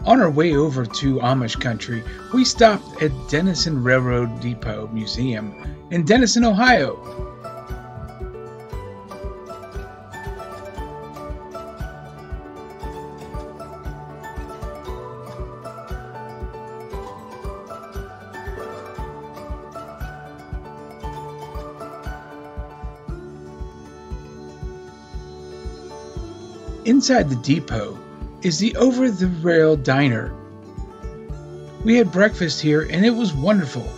On our way over to Amish country, we stopped at Dennison Railroad Depot Museum in Dennison, Ohio. Inside the depot is the over-the-rail diner. We had breakfast here and it was wonderful.